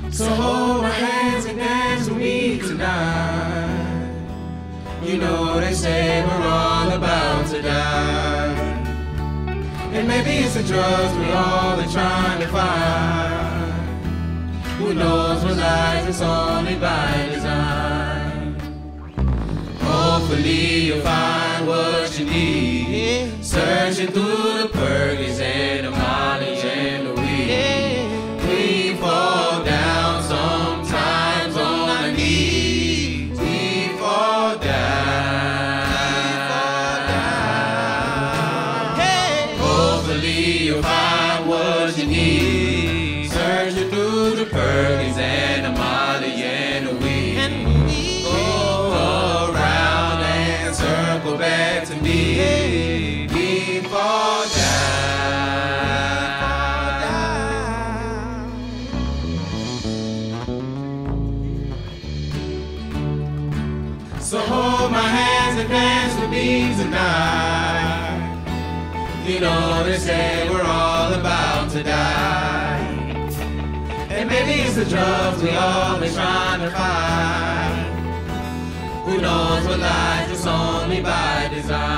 So hold my hands and dance with me tonight. You know they say we're all about to die. And maybe it's the drugs we all are trying to find. Who knows what lies, it's only by design. Hopefully you'll find what you need, searching through the Perkins and the Molly and the weed. We fall down sometimes on our knees. We fall down. Hopefully you'll find what you need, searching through the Perkins and the Molly and the weed. Go around and circle back to me. We fall down. So hold my hands and dance with me tonight. You know they say we're all about to die. And maybe it's the drugs we all been trying to find. Who knows what lies, it's only by design.